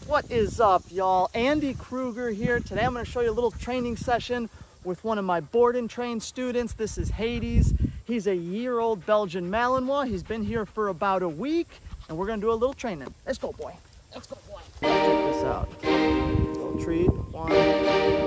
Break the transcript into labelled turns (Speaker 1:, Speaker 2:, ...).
Speaker 1: What is up, y'all? Andy Krueger here. Today I'm going to show you a little training session with one of my board and train students. This is Hades. He's a year-old Belgian Malinois. He's been here for about a week, and we're going to do a little training. Let's go, boy. Let's go, boy. Check this out. Little treat. 1,